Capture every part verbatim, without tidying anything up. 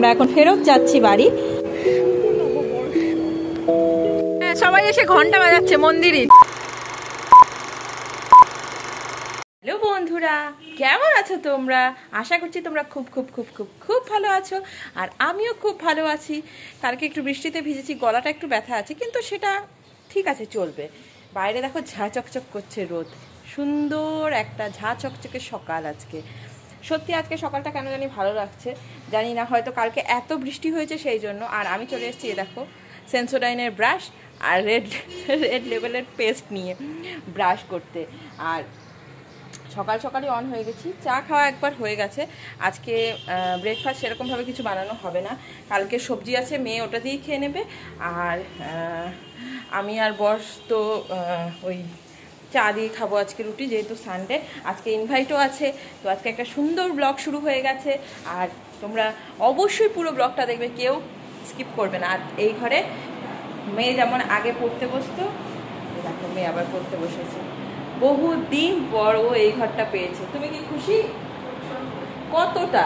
আমরা এখন ফেরত যাচ্ছি বাড়ি। হ্যাঁ, সবাই এসে ঘন্টা বাজাচ্ছে মন্দিরে। হ্যালো বন্ধুরা, কেমন আছো তোমরা? আশা করছি তোমরা খুব খুব খুব খুব খুব ভালো আছো, আর আমিও খুব ভালো আছি। কালকে একটু বৃষ্টিতে ভিজেছি, গলাটা একটু ব্যথা আছে, কিন্তু সেটা ঠিক আছে, চলবে। বাইরে দেখো ঝা চকচক করছে রোদ, সুন্দর একটা ঝা চকচকে সকাল আজকে। সত্যি আজকে সকালটা কেন জানি ভালো লাগছে, জানি না, হয়তো কালকে এত বৃষ্টি হয়েছে সেই জন্য। আর আমি চলে এসেছি, এ দেখো সেন্সোডাইনের ব্রাশ আর রেড রেড লেভেলের পেস্ট নিয়ে ব্রাশ করতে। আর সকাল সকালই অন হয়ে গেছি, চা খাওয়া একবার হয়ে গেছে। আজকে ব্রেকফাস্ট সেরকমভাবে কিছু বানানো হবে না, কালকে সবজি আছে, মেয়ে ওটা দিয়েই খেয়ে নেবে। আর আমি আর বস তো ওই চা দিয়ে খাবো আজকে, রুটি, যেহেতু সানডে। আজকে ইনভাইটও আছে, তো আজকে একটা সুন্দর ব্লগ শুরু হয়ে গেছে। আর তোমরা অবশ্যই পুরো ব্লগটা দেখবে, কেউ স্কিপ করবে না। আর এই ঘরে মেয়ে যেমন আগে পড়তে বসতো, দেখো মেয়ে আবার পড়তে বসেছে। বহুদিন পর ও এই ঘরটা পেয়েছে। তুমি কি খুশি? কতটা?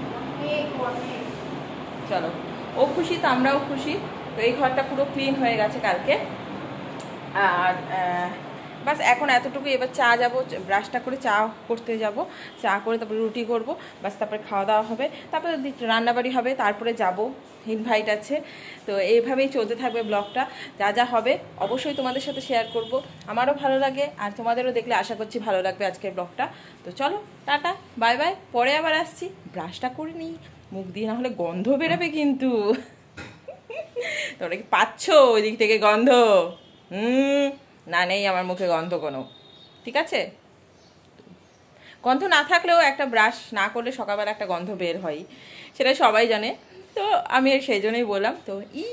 চলো, ও খুশি তো আমরাও খুশি। তো এই ঘরটা পুরো ক্লিন হয়ে গেছে কালকে। আর বাস এখন এতটুকু, এবার চা যাবো, ব্রাশটা করে চা করতে যাব, চা করে তারপরে রুটি করব, বাস তারপরে খাওয়া দাওয়া হবে, তারপরে রান্নাবাড়ি হবে, তারপরে যাব, ইনভাইট আছে। তো এইভাবেই চলতে থাকবে ব্লগটা। যা যা হবে অবশ্যই তোমাদের সাথে শেয়ার করব, আমারও ভালো লাগে আর তোমাদেরও দেখলে আশা করছি ভালো লাগবে আজকের ব্লগটা। তো চলো, টাটা, বাই বাই, পরে আবার আসছি। ব্রাশটা করে নিই, মুখ দিয়ে না হলে গন্ধ বেরোবে কিন্তু। তোমরা কি পাচ্ছ ওই দিক থেকে গন্ধ? হুম, না নেই আমার মুখে গন্ধ কোনো, ঠিক আছে। গন্ধ না থাকলেও একটা ব্রাশ না করলে সকালবেলা একটা গন্ধ বের হয়, সেটা সবাই জানে। তো আমি সেই জন্যই বললাম। তো ই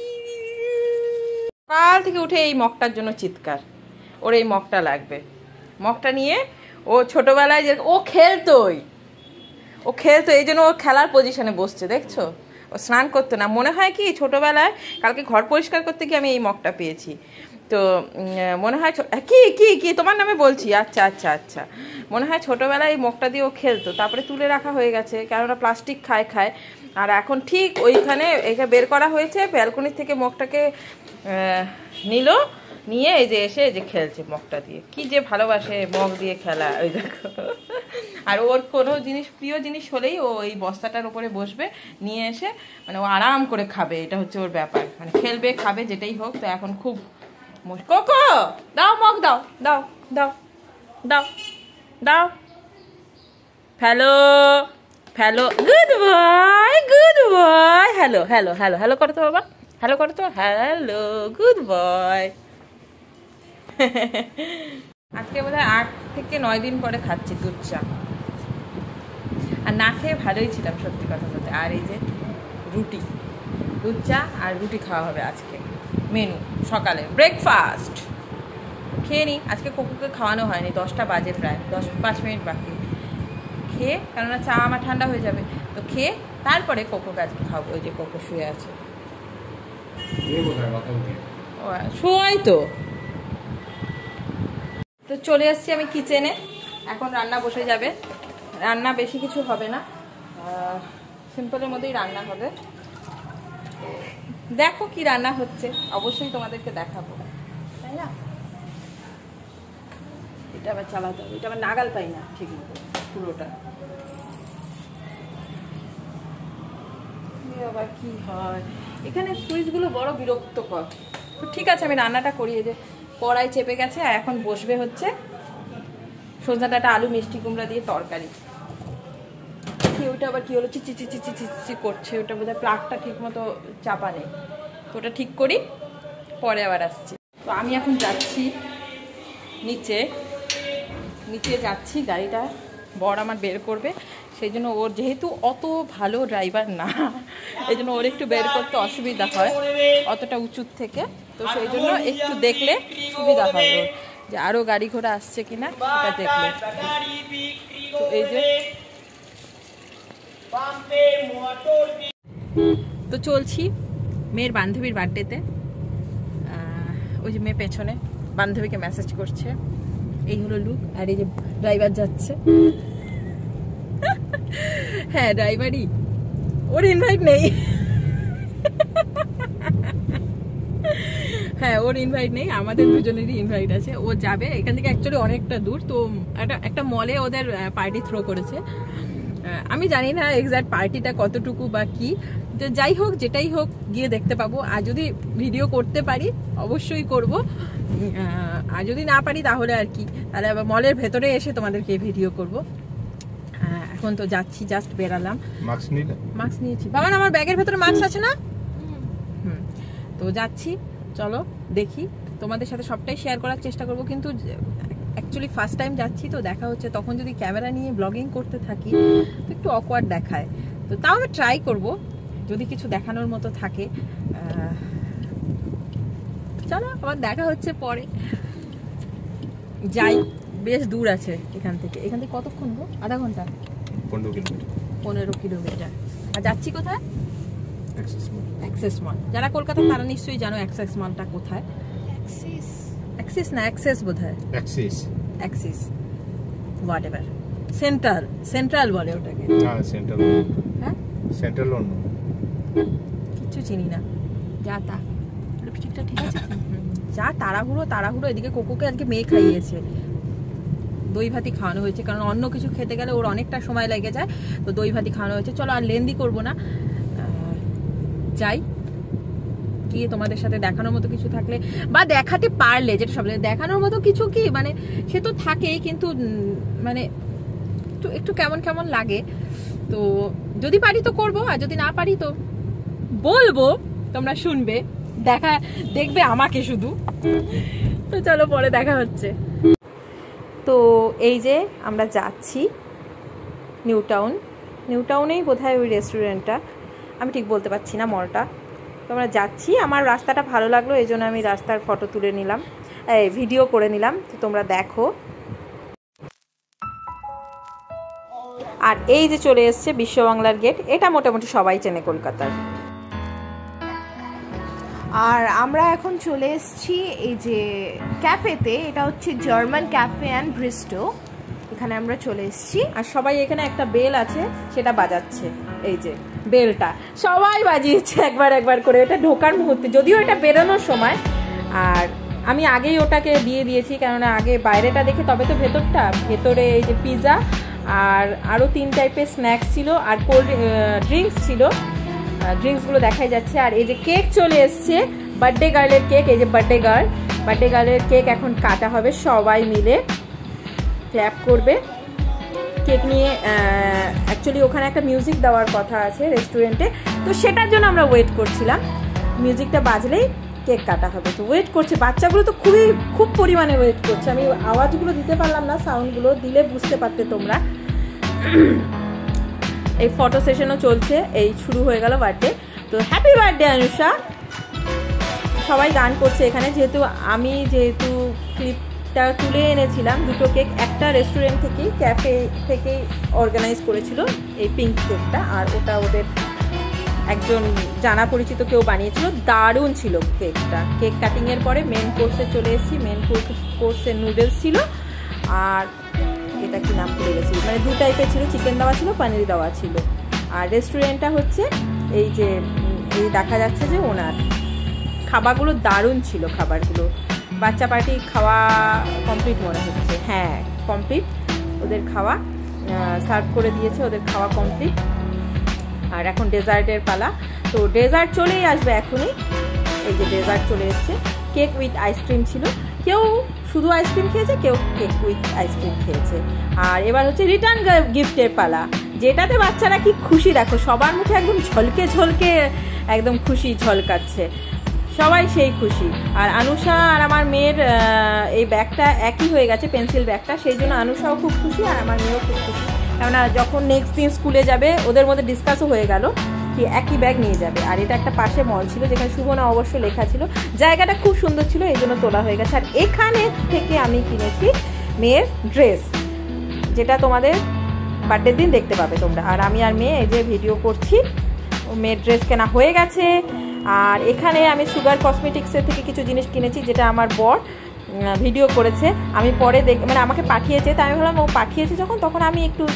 সকাল থেকে উঠে এই মগটার জন্য চিৎকার, ওর এই মগটা লাগবে। মগটা নিয়ে ও ছোটবেলায় যে ও খেলতোই, ও খেলতো, এই জন্য ও খেলার পজিশনে বসছে, দেখছো। ও স্নান করতো না, মনে হয় কি ছোটবেলায় কালকে ঘর পরিষ্কার করতে গিয়ে আমি এই মগটা পেয়েছি। তো মনে হয় কি কি কি তোমার নামে বলছি, আচ্ছা আচ্ছা আচ্ছা, মনে হয় ছোটোবেলায় এই মগটা দিয়ে ও খেলতো, তারপরে তুলে রাখা হয়ে গেছে, কেননা প্লাস্টিক খায় খায়। আর এখন ঠিক ওইখানে একে বের করা হয়েছে, ব্যালকনির থেকে মগটাকে নিল, নিয়ে এই যে এসে এই যে খেলছে মগটা দিয়ে। কি যে ভালোবাসে মগ দিয়ে খেলা, ওই দেখো। আর ওর কোনো জিনিস, প্রিয় জিনিস হলেই ও এই বস্তাটার উপরে বসবে, নিয়ে এসে মানে ও আরাম করে খাবে, এটা হচ্ছে ওর ব্যাপার, মানে খেলবে খাবে যেটাই হোক। তো এখন খুব কোকো দাও, মগ দাও, দাও দাও দাও দাও, hello hello, good boy good boy, hello hello hello hello করো তো বাবা, হ্যালো করো তো, হ্যালো গুড বয়। আজকে বোধহয় আট থেকে নয় দিন পরে খাচ্ছি দুধ চা, আর না খেয়ে ভালোই ছিলাম সত্যি কথা বলতে। আর এই যে রুটি, দুধ চা আর রুটি খাওয়া হবে আজকে মেনু, সকালে ব্রেকফাস্ট খেয়ে নিই। আজকে কোকোকে খাওয়ানো হয়নি, দশটা বাজে, প্রায় দশ পাঁচ মিনিট বাকি। খেয়ে, কেননা চা আমার ঠান্ডা হয়ে যাবে, তো খেয়ে তারপরে কোকোকে আজকে খাওয়াবো। ওই যে কোকো শুয়ে আছে, শোয়াই তো। তো চলে আসছি আমি কিচেনে, এখন রান্না বসে যাবে। রান্না বেশি কিছু হবে না, সিম্পলের মধ্যেই রান্না হবে। দেখো কি রান্না হচ্ছে, অবশ্যই তোমাদেরকে দেখাবো, তাই না। এটা আবার চালাতে হবে, এটা আবার নাগাল পাই না ঠিক মতো পুরোটা। আবার কি হয় এখানে, সুইচগুলো বড় বিরক্তকর। তো ঠিক আছে, আমি রান্নাটা করি। এই যে কড়াই চেপে গেছে, আর এখন বসবে হচ্ছে সজনা ডাঁটা আলু মিষ্টি কুমড়া দিয়ে তরকারি। কি ওইটা আবার কি হলো, চিচি চিচি চিচি চিচি করছে, ওটা বোধহয় প্লাগটা ঠিক মতো চাপা নেই, তো ওটা ঠিক করি, পরে আবার আসছি। তো আমি এখন যাচ্ছি নিচে, নিচে যাচ্ছি, গাড়িটা বর আমার বের করবে, সেই জন্য ওর যেহেতু অত ভালো ড্রাইভার না, এই জন্য ওর একটু বের করতে অসুবিধা হয় অতটা উঁচুর থেকে। তো সেই জন্য একটু দেখলে সুবিধা হয় ওর, যে আরও গাড়ি ঘোড়া আসছে কিনা এটা দেখলে। তো এই যে তো চলছি মেয়ের বান্ধবীর বার্থডেতে, ওই যে মেয়ে পেছনে বান্ধবীকে মেসেজ করছে, এই হলো লুক। আর এই যে ড্রাইভার যাচ্ছে, হ্যাঁ ড্রাইভারই, ওর ইনভাইট নেই। হ্যাঁ ওর ইনভাইট নেই, আমাদের দুজনেরই ইনভাইট আছে। ও যাবে এখান থেকে, অ্যাকচুয়ালি অনেকটা দূর, তো একটা একটা মলে ওদের পার্টি থ্রো করেছে। আমি জানি না এক্সাক্ট পার্টিটা কতটুকু বা কি, তো যাই হোক যেটাই হোক গিয়ে দেখতে পাবো। আর যদি ভিডিও করতে পারি অবশ্যই করব, আর যদি না পারি তাহলে আর কি, তাহলে আবার মলের ভেতরে এসে তোমাদেরকে ভিডিও করব। এখন তো যাচ্ছি, জাস্ট বেরালাম। মাস্ক নিলে? মাস্ক নিয়েছি বাবা, আমার ব্যাগের ভেতরে মাস্ক আছে না? হুম, তো যাচ্ছি, চলো দেখি, তোমাদের সাথে সবটাই শেয়ার করার চেষ্টা করব। কিন্তু অ্যাকচুয়ালি ফার্স্ট টাইম যাচ্ছি তো দেখা হচ্ছে, তখন যদি ক্যামেরা নিয়ে ব্লগিং করতে থাকি তো একটু অকওয়ার্ড দেখায়, তো তাও আমি ট্রাই করব যদি কিছু দেখানোর মতো থাকে। চলো আবার দেখা হচ্ছে পরে। যাই, বেশ দূর আছে এখান থেকে। এখান থেকে কতক্ষণ গো? আধা ঘন্টা? পনেরো কিলোমিটার। পনেরো কিলোমিটার। আর যাচ্ছি কোথায়? Axis mall. যারা কলকাতা তারা নিশ্চয়ই জানো অ্যাক্সেস মলটা কোথায়। অ্যাক্সিস না অ্যাক্সেস বোধহয়। Axis axis whatever. Central, central বলে ওটাকে। হ্যাঁ সেন্ট্রাল। হ্যাঁ সেন্ট্রাল অন্য কিচ্ছু চিনি না। যা তা ঠিকঠাক ঠিক আছে। যা তাড়াহুড়ো তাড়াহুড়ো। এদিকে কোকোকে আজকে মেয়ে খাইয়েছে, দই ভাতি খাওয়ানো হয়েছে, কারণ অন্য কিছু খেতে গেলে ওর অনেকটা সময় লেগে যায়, তো দই ভাতি খাওয়ানো হয়েছে। চলো আর লেন্দি করবো না, যাই কি তোমাদের সাথে দেখানোর মতো কিছু থাকলে বা দেখাতে পারলে, যেটা সব দেখানোর মতো কিছু কি মানে সে তো থাকেই, কিন্তু মানে একটু একটু কেমন কেমন লাগে। তো যদি পারি তো করবো, আর যদি না পারি তো বলবো, তোমরা শুনবে, দেখা দেখবে আমাকে শুধু। তো চলো পরে দেখা হচ্ছে। তো এই যে আমরা যাচ্ছি নিউ টাউন, নিউ টাউনেই বোধহয় ওই রেস্টুরেন্টটা, আমি ঠিক বলতে পারছি না মলটা। তো আমরা যাচ্ছি, আমার রাস্তাটা ভালো লাগলো এই জন্য আমি রাস্তার ফটো তুলে নিলাম, এই ভিডিও করে নিলাম, তো তোমরা দেখো। আর এই যে চলে এসছে বিশ্ব বাংলার গেট, এটা মোটামুটি সবাই চেনে কলকাতার। আর আমরা এখন চলে এসেছি এই যে ক্যাফেতে, এটা হচ্ছে জার্মান ক্যাফে অ্যান্ড ব্রিস্টো, এখানে আমরা চলে এসেছি। আর সবাই এখানে একটা বেল আছে সেটা বাজাচ্ছে, এই যে বেলটা সবাই বাজিয়েছে একবার একবার করে, এটা ঢোকার মুহূর্তে, যদিও এটা বেরোনোর সময়। আর আমি আগেই ওটাকে দিয়ে দিয়েছি, কেননা আগে বাইরেটা দেখে তবে তো ভেতরটা। ভেতরে এই যে পিৎজা আর আরও তিন টাইপের স্ন্যাক্স ছিল, আর কোল্ড ড্রিঙ্কস ছিল, ড্রিঙ্কসগুলো দেখাই যাচ্ছে। আর এই যে কেক চলে এসছে, বার্থডে গার্লের কেক, এই যে বার্থডে গার্ল, বার্থডে গার্লের কেক এখন কাটা হবে, সবাই মিলে ক্ল্যাপ করবে কেক নিয়ে। অ্যাকচুয়ালি ওখানে একটা মিউজিক দেওয়ার কথা আছে রেস্টুরেন্টে, তো সেটার জন্য আমরা ওয়েট করছিলাম, মিউজিকটা বাজলেই কেক কাটা হবে। তো ওয়েট করছে বাচ্চাগুলো, তো খুবই খুব পরিমাণে ওয়েট করছে। আমি আওয়াজগুলো দিতে পারলাম না, সাউন্ডগুলো দিলে বুঝতে পারতে তোমরা। এই ফটো সেশনও চলছে, এই শুরু হয়ে গেল বার্থডে। তো হ্যাপি বার্থডে অনুষা। সবাই গান করছে এখানে, যেহেতু আমি যেহেতু ক্লিপটা তুলে এনেছিলাম দুটো কেক, একটা রেস্টুরেন্ট থেকেই, ক্যাফে থেকেই অর্গানাইজ করেছিল এই পিঙ্ক কেকটা, আর ওটা ওদের একজন জানা পরিচিত কেউ বানিয়েছিল, দারুণ ছিল কেকটা। কেক কাটিংয়ের পরে মেন কোর্সে চলে এসেছি, মেন কোর্সে নুডলস ছিল, আর এটা কি নাম ভুলে গেছি, মানে দু টাইপের ছিল, চিকেন দেওয়া ছিল, পনির দেওয়া ছিল। আর রেস্টুরেন্টটা হচ্ছে এই যে এই দেখা যাচ্ছে যে ওনার, খাবারগুলো দারুণ ছিল, খাবারগুলো বাচ্চা পার্টি খাওয়া কমপ্লিট মনে হচ্ছে, হ্যাঁ কমপ্লিট, ওদের খাওয়া সার্ভ করে দিয়েছে, ওদের খাওয়া কমপ্লিট। আর এখন ডেজার্টের পালা, তো ডেজার্ট চলেই আসবে এখনই, এই যে ডেজার্ট চলে এসছে। কেক উইথ আইসক্রিম ছিল, কেউ শুধু আইসক্রিম খেয়েছে, কেউ কেক উইথ আইসক্রিম খেয়েছে। আর এবার হচ্ছে রিটার্ন গিফটের পালা, যেটাতে বাচ্চারা কি খুশি, দেখো সবার মুখে একদম ঝলকে ঝলকে একদম খুশি ঝলকাচ্ছে, সবাই সেই খুশি। আর আনুষা আর আমার মেয়ের এই ব্যাগটা একই হয়ে গেছে, পেন্সিল ব্যাগটা, সেই জন্য আনুষাও খুব খুশি আর আমার মেয়েও খুব খুশি। কেননা যখন নেক্সট দিন স্কুলে যাবে ওদের মধ্যে ডিসকাসও হয়ে গেল কি একই ব্যাগ নিয়ে যাবে। আর এটা একটা পাশে মল ছিল যেখানে শুভনা অবশ্য লেখা ছিল, জায়গাটা খুব সুন্দর ছিল, এই জন্য তোলা হয়ে গেছে। আর এখানে থেকে আমি কিনেছি মেয়ের ড্রেস, যেটা তোমাদের বার্থডের দিন দেখতে পাবে তোমরা। আর আমি আর মেয়ে এই যে ভিডিও করছি, ও মেয়ের ড্রেস কেনা হয়ে গেছে। আর এখানে আমি সুগার কসমেটিক্সের থেকে কিছু জিনিস কিনেছি, যেটা আমার বর ভিডিও করেছে, আমি পরে দেখ মানে আমাকে পাঠিয়েছে, তাই আমি ভাবলাম ও পাঠিয়েছে যখন, তখন আমি একটু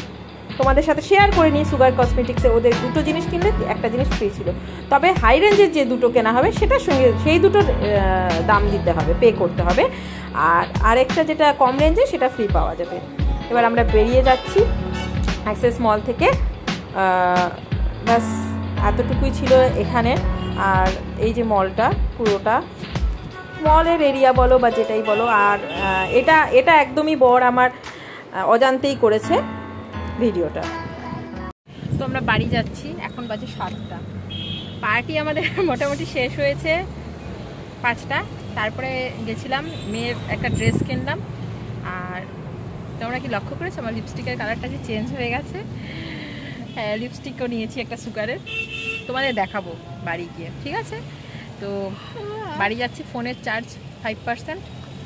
তোমাদের সাথে শেয়ার করে নিই সুগার কসমেটিক্সে ওদের দুটো জিনিস কিনলে একটা জিনিস ফ্রি ছিল। তবে হাই রেঞ্জের যে দুটো কেনা হবে সেটার সঙ্গে সেই দুটোর দাম দিতে হবে, পে করতে হবে। আর আরেকটা যেটা কম রেঞ্জে সেটা ফ্রি পাওয়া যাবে। এবার আমরা বেরিয়ে যাচ্ছি অ্যাক্সেস মল থেকে। ব্যাস এতটুকুই ছিল এখানে। আর এই যে মলটা পুরোটা মলের এরিয়া বলো বা যেটাই বলো। আর এটা এটা একদমই বর আমার অজান্তেই করেছে ভিডিওটা। তো আমরা বাড়ি যাচ্ছি, এখন বাজে সাতটা। পার্টি আমাদের মোটামুটি শেষ হয়েছে পাঁচটা। তারপরে গেছিলাম, মেয়ের একটা ড্রেস কিনলাম। আর তোমরা কি লক্ষ্য করেছো আমার লিপস্টিকের কালারটা যে চেঞ্জ হয়ে গেছে? হ্যাঁ, লিপস্টিকও নিয়েছি একটা সুগারের, তোমাদের দেখাবো বাড়ি গিয়ে, ঠিক আছে? তো বাড়ি যাচ্ছি, ফোনের চার্জ ফাইভ পার্সেন্ট।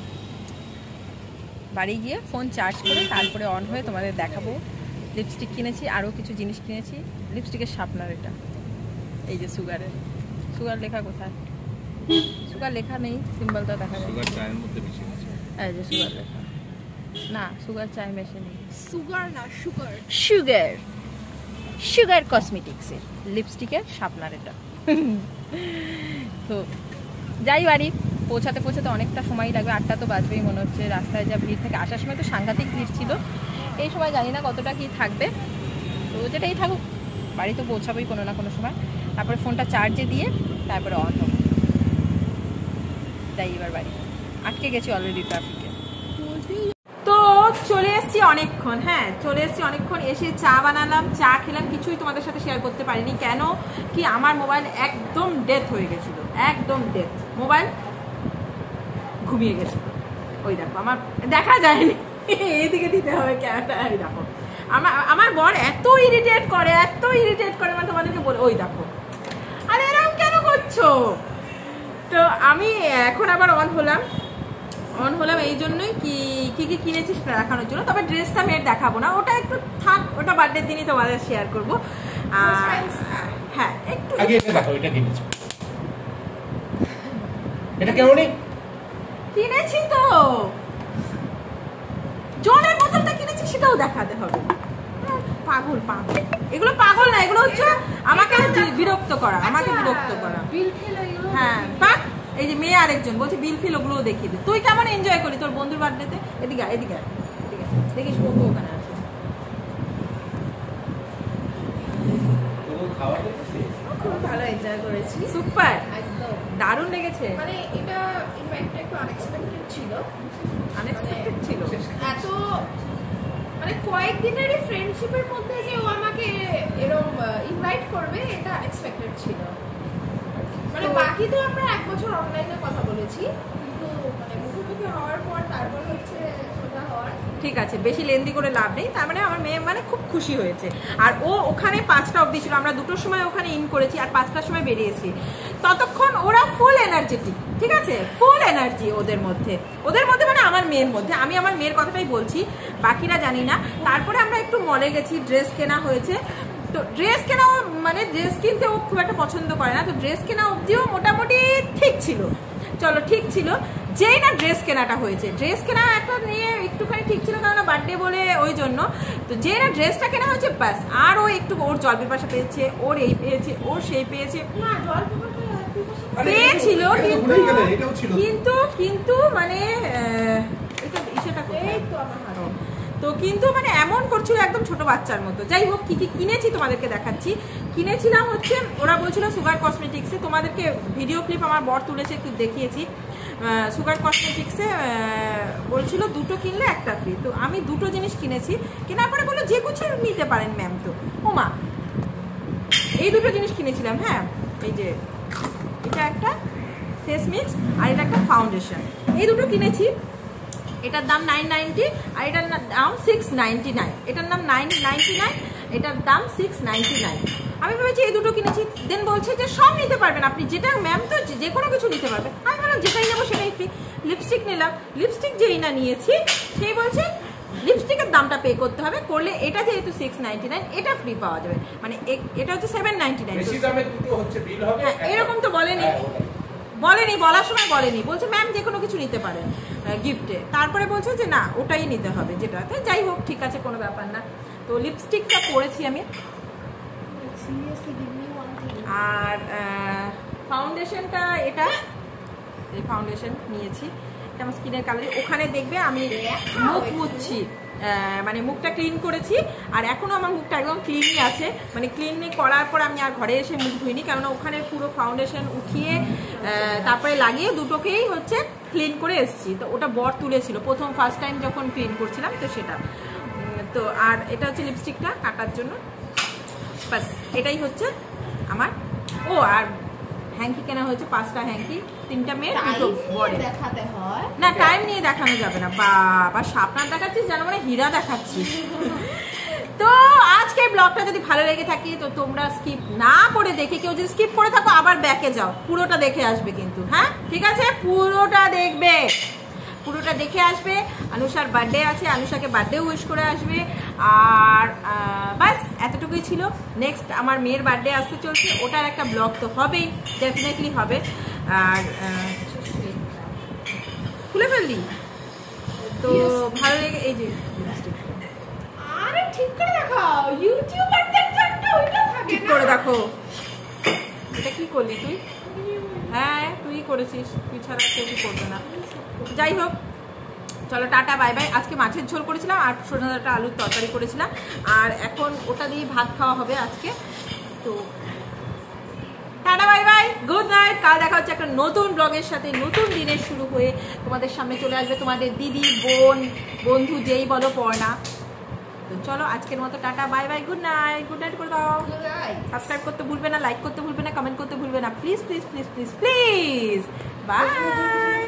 বাড়ি গিয়ে ফোন চার্জ করে তারপরে অন হয়ে তোমাদের দেখাবো। লিপস্টিক কিনেছি, আরও কিছু জিনিস কিনেছি। লিপস্টিকের শার্পনার এটা, এই যে সুগারের। সুগার লেখা কোথায়? সুগার লেখা নেই, সিম্বলটা দেখা যায়। সুগার চায়ের মধ্যে বেশি আছে। এই যে সুগার লেখা, না সুগার চায় মেশে নেই। সুগার না সুগার, সুগার সুগার কসমেটিক্সের লিপস্টিকের শার্পনার এটা। তো যাই বাড়ি, পৌঁছাতে পৌঁছাতে অনেকটা সময় লাগবে, আটটা তো বাজবেই মনে হচ্ছে। রাস্তায় যা ভিড় থাকে, আসার সময় তো সাংঘাতিক ভিড় ছিল। এই সময় জানি না কতটা কি থাকবে, তো যেটাই থাকুক বাড়ি তো পৌঁছাবোই কোনো না কোনো সময়। তারপরে ফোনটা চার্জে দিয়ে তারপরে অন হবে। যাই এবার বাড়ি, আটকে গেছি অলরেডি ট্রাফিকে। তো চলে এসেছি অনেকক্ষণ, হ্যাঁ চলে এসেছি অনেকক্ষণ। এসে চা বানালাম, চা খেলাম, কিছুই তোমাদের সাথে শেয়ার করতে পারিনি। কেন কি আমার মোবাইল একদম ডেথ হয়ে গেছিল, একদম ডেথ। মোবাইল ঘুমিয়ে গেছিল। ওই দেখো আমার দেখা যায়নি, এইদিকে দিতে হবে ক্যামেরা। এই দেখো আমার আমার বর এত ইরিটেট করে, এত ইরিটেট করে, মানে তোমাদেরকে বলে। ওই দেখো, আরে এরকম কেন করছো? তো আমি এখন আবার অন হলাম, অন হলাম এই জন্যই কি কি কি কিনেছি সেটা দেখানোর জন্য। তবে ড্রেসটা মেয়ের দেখাবো না, ওটা একটু থাক, ওটা বার্থডের দিনই তোমাদের শেয়ার করবো। হ্যাঁ একটু আগে এটা দেখো, এটা কিনেছি। এটা কেমন কিনেছি? তো জলের বোতলটা কিনেছি, সেটাও দেখাতে হবে। পাগল পাগল, এগুলো পাগল না, এগুলো হচ্ছে আমাকে বিরক্ত করা, আমাকে বিরক্ত করা। হ্যাঁ পাক, এই যে মেয়ে আরেকজন বলছে বিল ফিল, ওগুলোও দেখিয়ে দে। তুই কেমন এনজয় করি তোর বন্ধুর বার্থডেতে? এদিকে এদিকে এদিকে দেখিস, বকো ওখানে আছে। খুব ভালো এনজয় করেছি, সুপার, একদম দারুণ লেগেছে। মানে এটা ইনফ্যাক্ট একটু আনএক্সপেক্টেড ছিল। আনএক্সপেক্টেড ছিল এত মানে কয়েকদিনেরই ফ্রেন্ডশিপের মধ্যে যে ও আমাকে এরকম ইনভাইট করবে, এটা এক্সপেক্টেড ছিল। মানে বাকি তো আমরা এক বছর অনলাইনে কথা বলেছি, কিন্তু মানে মুখোমুখি হওয়ার পর তারপর হচ্ছে ওটা হওয়ার। ঠিক আছে, বেশি লেন্দি করে লাভ নেই। তার মানে আমার মেয়ে মানে খুব খুশি হয়েছে। আর ও ওখানে পাঁচটা অবধি ছিল, আমরা দুটোর সময় ওখানে ইন করেছি আর পাঁচটার সময় বেরিয়েছি। ততক্ষণ ওরা ফুল এনার্জেটিক, ঠিক আছে, ফুল এনার্জি ওদের মধ্যে, ওদের মধ্যে মানে আমার মেয়ের মধ্যে। আমি আমার মেয়ের কথাটাই বলছি, বাকিরা জানি না। তারপরে আমরা একটু মলে গেছি, ড্রেস কেনা হয়েছে। তো ড্রেস কেনা মানে ড্রেস কিনতে ও খুব একটা পছন্দ করে না, তো ড্রেস কেনা অবধিও মোটামুটি ঠিক ছিল, চলো ঠিক ছিল। যেই না ড্রেস কেনাটা হয়েছে, ড্রেস কেনা একটা নিয়ে একটুখানি ঠিক ছিল, কারণ বার্থডে বলে ওই জন্য। তো যেই না ড্রেসটা কেনা হয়েছে ব্যাস, আর ও একটু ওর জল পিপাসা পেয়েছে, ওর এই পেয়েছে, ওর সেই পেয়েছে, না জল পিপাসা পেয়েছিল কিন্তু কিন্তু কিন্তু মানে এটা ইসেটা এই তো আমার হাতে। তো কিন্তু মানে এমন করছিল একদম ছোট বাচ্চার মতো। যাই হোক, কি কি কিনেছি তোমাদেরকে দেখাচ্ছি। কিনেছিলাম হচ্ছে, ওরা বলছিল সুগার কসমেটিক্সে, তোমাদেরকে ভিডিও ক্লিপ আমার বর তুলেছে, একটু দেখিয়েছি। সুগার কসমেটিক্সে বলছিল দুটো কিনলে একটা ফ্রি। তো আমি দুটো জিনিস কিনেছি, কেনার পরে বললো যে কিছু নিতে পারেন ম্যাম। তো ও মা, এই দুটো জিনিস কিনেছিলাম। হ্যাঁ, এই যে এটা একটা ফেস মিক্স আর এটা একটা ফাউন্ডেশন, এই দুটো কিনেছি। এটার দাম নাইন নাইনটি আর এটার দাম সিক্স নাইনটি নাইন। এটার নাম নাইন নাইনটি নাইন, এটার দাম সিক্স নাইনটি নাইন। আমি ভেবেছি এই দুটো কিনেছি। দেন বলছে যে সব নিতে পারবেন আপনি, যেটা ম্যাম তো যে কোনো কিছু নিতে পারবেন। আমি বললাম যেটাই নেবো সেটাই ফ্রি। লিপস্টিক নিলাম, লিপস্টিক যেই না নিয়েছি সেই বলছে লিপস্টিকের দামটা পে করতে হবে, করলে এটা যেহেতু সিক্স নাইনটি নাইন এটা ফ্রি পাওয়া যাবে, মানে এটা হচ্ছে সেভেন নাইনটি নাইন। হ্যাঁ এরকম তো বলেনি, বলেনি বলার সময় বলেনি, বলছে ম্যাম যে কোনো কিছু নিতে পারেন গিফটে। তারপরে বলছে যে না ওটাই নিতে হবে যেটাতে। যাই হোক ঠিক আছে, কোনো ব্যাপার না। তো লিপস্টিকটা পরেছি আমি, আর ফাউন্ডেশনটা এটা এই ফাউন্ডেশন নিয়েছি, এটা আমার স্কিনের কালারে। ওখানে দেখবে আমি মুখ মুছছি, মানে মুখটা ক্লিন করেছি, আর এখনও আমার মুখটা একদম ক্লিনই আছে, মানে ক্লিন করার পর আমি আর ঘরে এসে মুখ ধুইনি, কেননা ওখানে পুরো ফাউন্ডেশন উঠিয়ে তারপরে লাগিয়ে দুটোকেই হচ্ছে ক্লিন করে এসেছি। তো ওটা বর তুলেছিল প্রথম ফার্স্ট টাইম যখন ক্লিন করছিলাম, তো সেটা। তো আর এটা হচ্ছে লিপস্টিকটা কাটার জন্য, বাস এটাই হচ্ছে আমার। ও আর হ্যাঙ্কি কেনা হয়েছে, পাঁচটা হ্যাঙ্কি, তিনটা মেয়ে দুটো বড়। দেখাতে হয় না, টাইম নিয়ে দেখানো যাবে না, বাবা সাপনার দেখাচ্ছিস যেন মানে হীরা দেখাচ্ছিস। তো আজকে ব্লগটা যদি ভালো লেগে থাকে তো তোমরা স্কিপ না করে দেখে, কেউ যদি স্কিপ করে থাকো আবার ব্যাকে যাও, পুরোটা দেখে আসবে কিন্তু, হ্যাঁ ঠিক আছে, পুরোটা দেখবে, পুরোটা দেখে আসবে। আনুষার বার্থডে আছে, আনুষাকে বার্থডে উইশ করে আসবে। আর বাস এতটুকুই ছিল। নেক্সট আমার মেয়ের বার্থডে আসতে চলছে, ওটার একটা ব্লগ তো হবেই, ডেফিনেটলি হবে। আর খুলে ফেললি তো ভালো লেগে, এই যে আরে ঠিক করে দেখাও, ইউটিউবারদের তো একটা ওইটা থাকে, ঠিক করে দেখো। এটা কি করলি তুই? হ্যাঁ তুই করেছিস, তুই ছাড়া কেউ করবে না। যাই হোক, চলো টাটা বাই বাই। আজকে মাছের ঝোল করেছিলাম আর সোনাদাটা আলুর তরকারি করেছিলাম, আর এখন ওটা দিয়ে ভাত খাওয়া হবে আজকে। তো tata bye bye, good night. কাল দেখা হচ্ছে একটা নতুন ব্লগের সাথে, নতুন দিনের শুরু হয়ে তোমাদের সামনে চলে আসবে তোমাদের দিদি, বোন, বন্ধু, যেই বলো পড়না। তো চলো আজকের মতো tata bye bye, good night. Good night করে দাও। সাবস্ক্রাইব করতে ভুলবে না, লাইক করতে ভুলবে না, কমেন্ট করতে ভুলবে না, please please please please please. By.